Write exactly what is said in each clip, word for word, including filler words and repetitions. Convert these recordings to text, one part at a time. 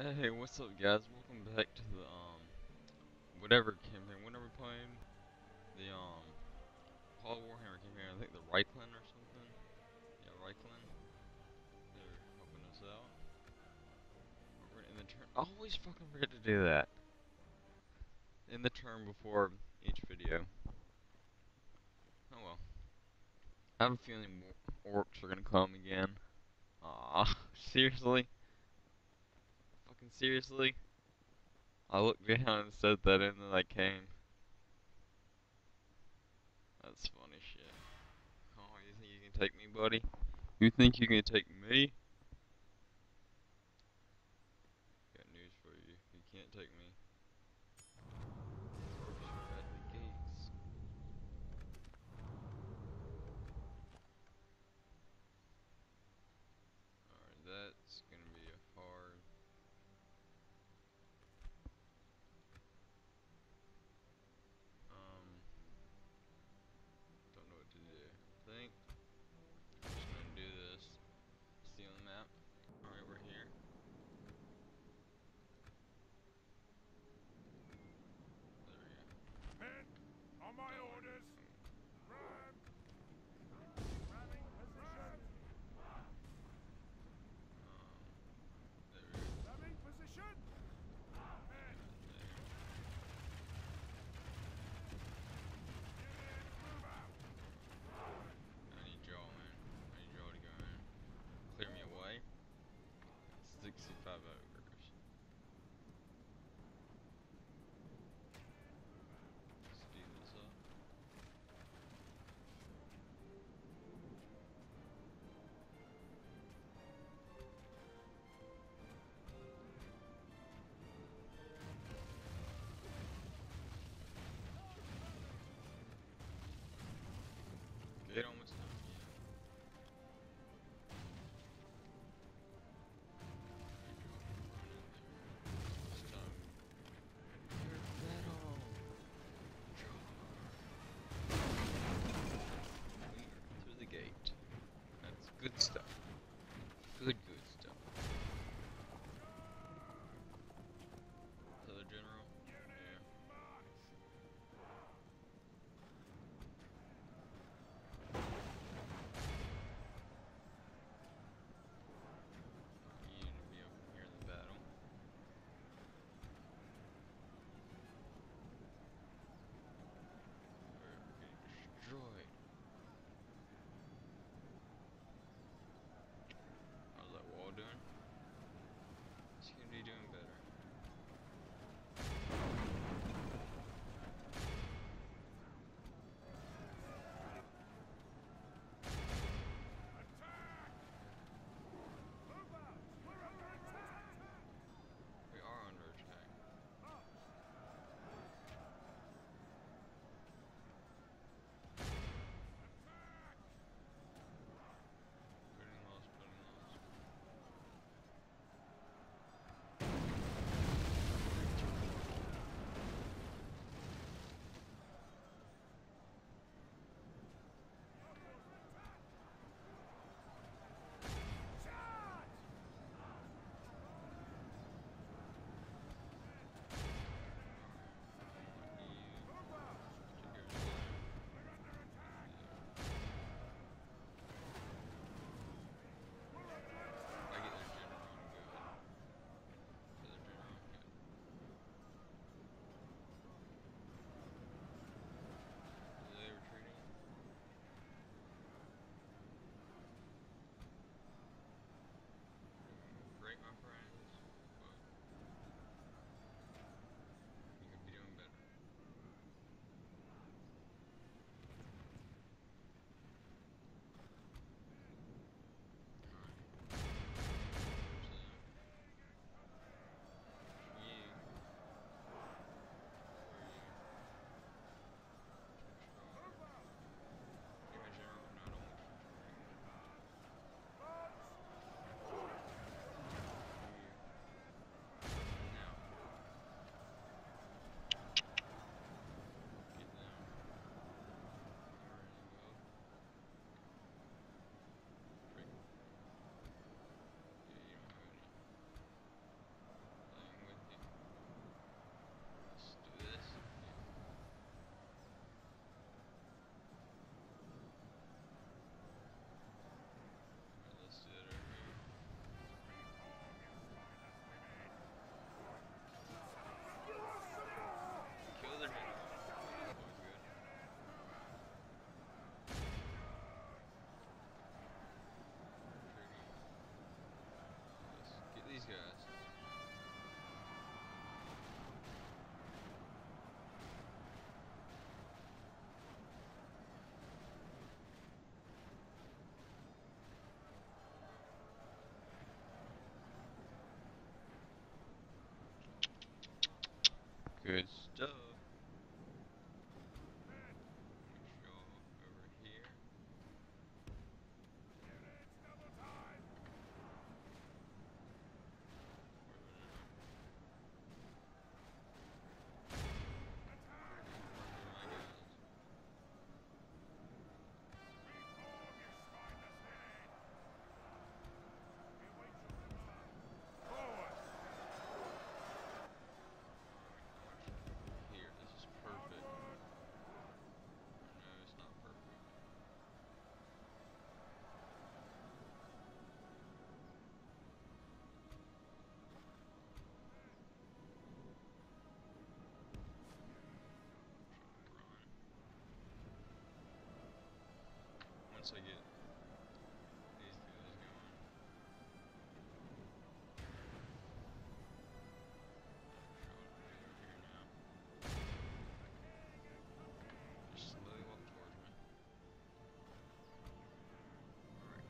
Hey, what's up, guys? Welcome back to the um whatever campaign. What are we playing? The um Paul Warhammer campaign. I think the Riekland or something. Yeah, Riekland. They're helping us out. We're in the turn. I always fucking forget to do that. In the turn before each video. Oh well. I have a feeling orcs are gonna come again. Ah, seriously? Fucking seriously? I looked down and said that, and then I came. That's funny shit. Oh, you think you can take me, buddy? You think you can take me? Got news for you. You can't take me. Orcs are at the gates. Alright, that's gonna be a hard. Um, don't know what to do. I think I'm just gonna do this. See on the map. Alright, we're here. Good stuff. Move y'all over here. Here, this is perfect. No, it's not perfect. Run. Once I get these guys going. Here now. Just slowly walk towards me. Alright.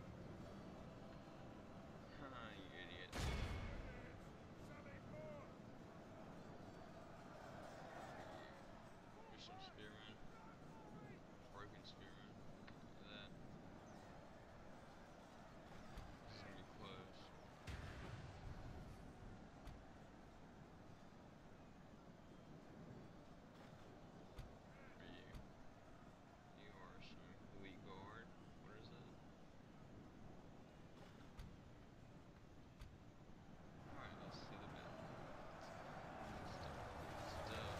Haha, you idiot. Here's some spearmen. Broken spearmen. Look at that. This is gonna be close. For you. You are some elite guard. What is that? Alright, let's see the map. Stuff. Stuff.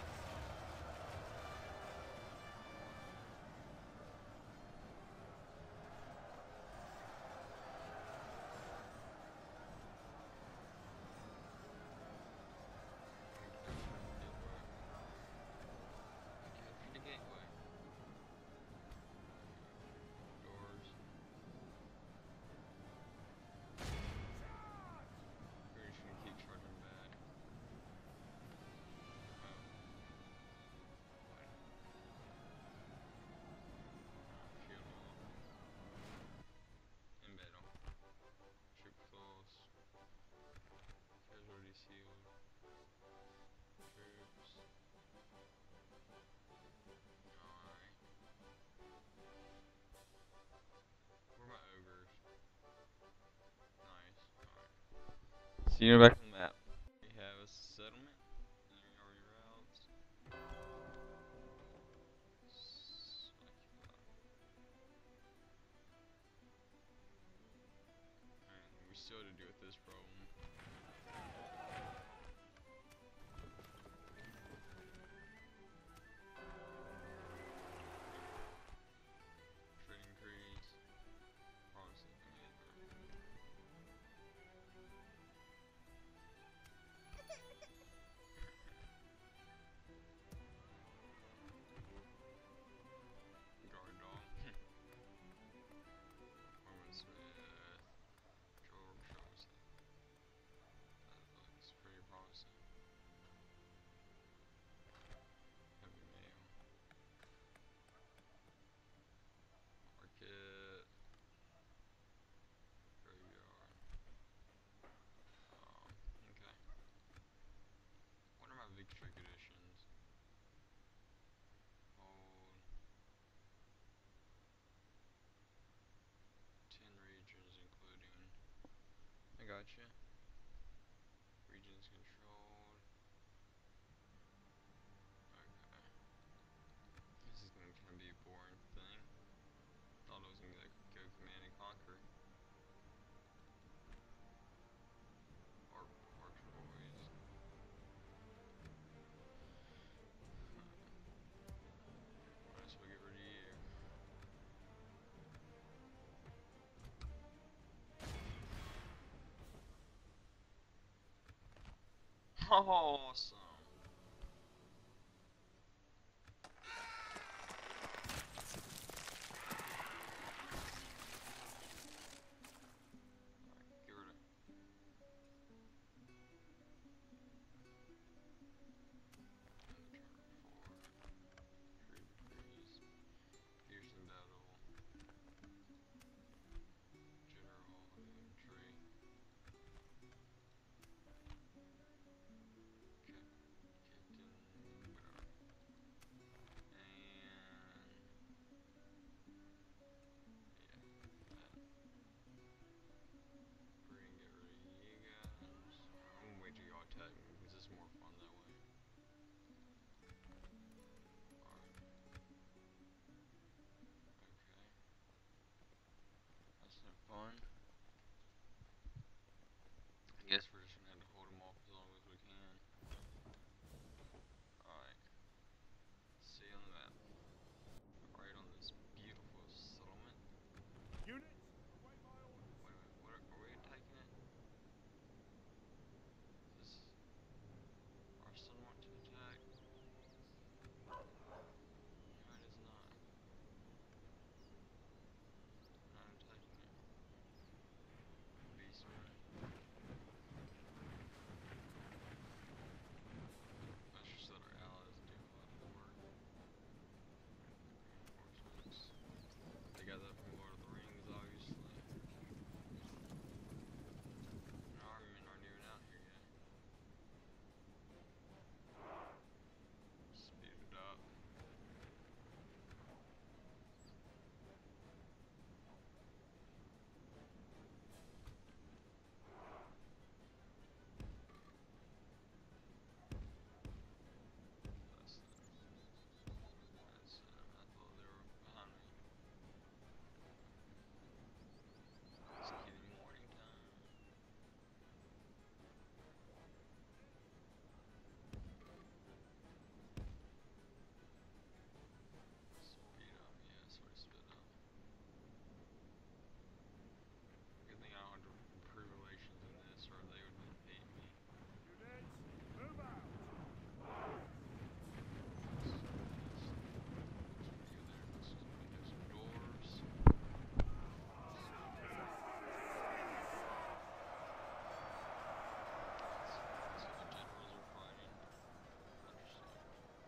Capture the gateway. Doors. We're just gonna keep charging back. Oh. What? Shield wall. In battle. Troop close. Casualty shield. Troops. Alright. Where are my ogres? Nice. Alright. See you back on the map. We have a settlement. And there are your routes. Alright, we still have to deal with this problem. Trade increase. Promising commander. Guard dog. Norman Smith. George Johnson. That looks pretty promising. Heavy mail. Market. Graveyard. Um, okay. What are my victory conditions? Hold. Ten regions including. I gotcha. Regions controlled. Okay. This is gonna kind of be a boring thing. Thought it was gonna be like go command and conquer. Or Parks Boys. Might as well get rid of you. Awesome. Alright, get rid of. And turn four. Trade decrees. Pearson battle. General infantry. Okay. more fun that way. Alright. Okay. That's no fun. I guess we're just gonna have to hold them off as long as we can. Alright. See you on the map. Right on this beautiful settlement. Units, await my orders. Wait a minute, what are, are we taking it? Is this our settlement to attack? No, it is not. We're not attacking it. Beastmen. Let's just let our allies do a lot of the work. Reinforcements. They got that from Lord of the Rings, obviously. And our men aren't even out here yet. Speed it up. That's them. That's them. I thought they were behind me. It's getting morning time. Speed up, yeah, that's what I spit up. Good thing I don't have to improve relations in this, or they would hate me. Units, move out. Let's, let's, let's do there. Let's just make up some doors. So the generals are fighting. Interesting.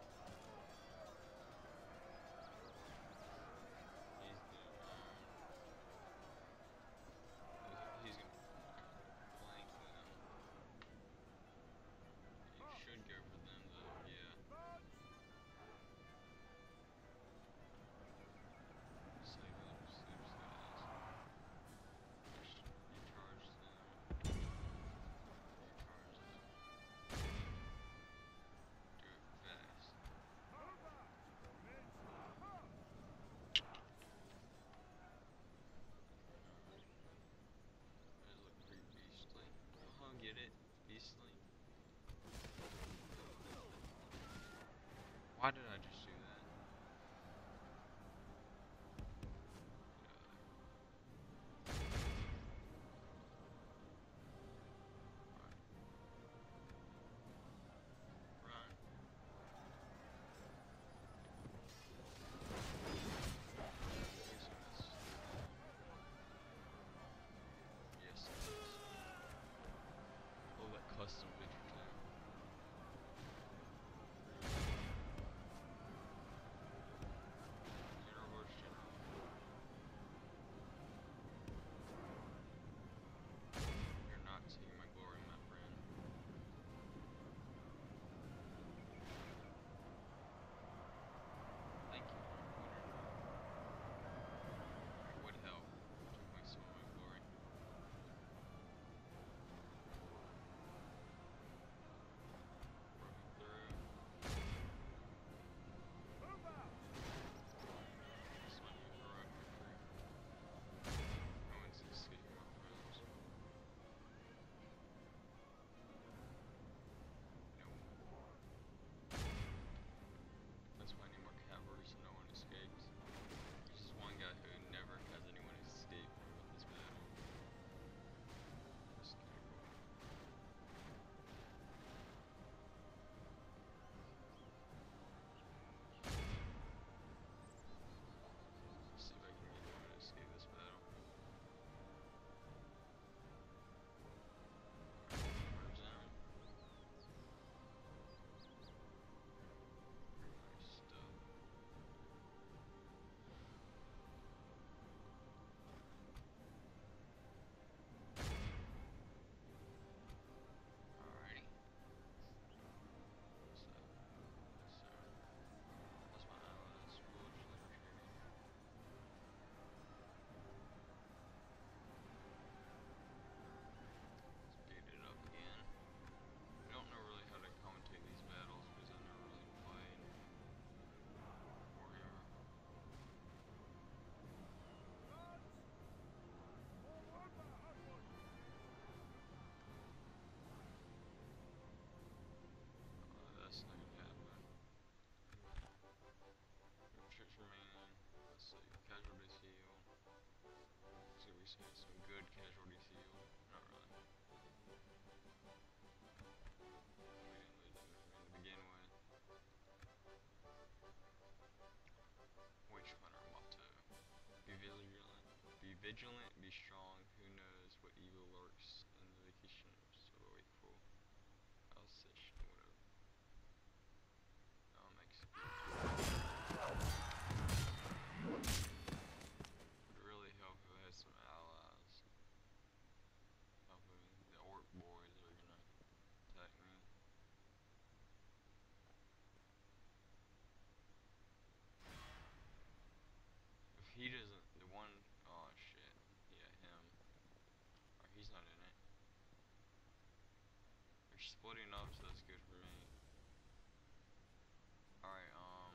He's the um. He's gonna flank them. You should go for them though. Yeah. Save those, those guys. Just, you charge them. You charge them. Do it fast. Move out. Units, move. Those look pretty beastly. Uh-huh, get it? Beastly. Why did I just do that? Get out of there. Alright. Run. Please miss. Yes, it is. Oh, that custom picture too. Universe General. You're not seeing my glory, my friend. Thank you. It would help. Took away some of my glory. some good casualties healed. Not really. We didn't lose anything to begin with. Which one are motto? Be vigilant. Be vigilant. Be strong. Who knows what evil lurks in the vacation so wakeful. Alsatian, whatever. Um, would really help if I had some allies. Helping the orc boys are gonna attack me. If he doesn't, the one, oh shit, yeah, him. Or he's not in it. They're splitting up, so that's good for me. Alright, um,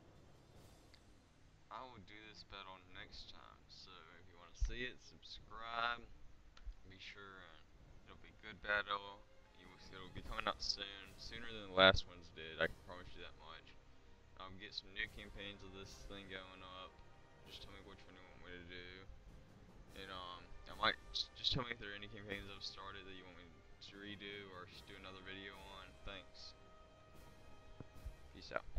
I will do this battle next time. So if you want to see it, subscribe. Be sure and it'll be a good battle. You will see it'll be coming out soon, sooner than the last ones did. I can promise you that much. Um, get some new campaigns of this thing going up. Just tell me which one you want me to do. And um, I might just tell me if there are any campaigns I've started that you want me to redo or just do another video on. Thanks. Peace out.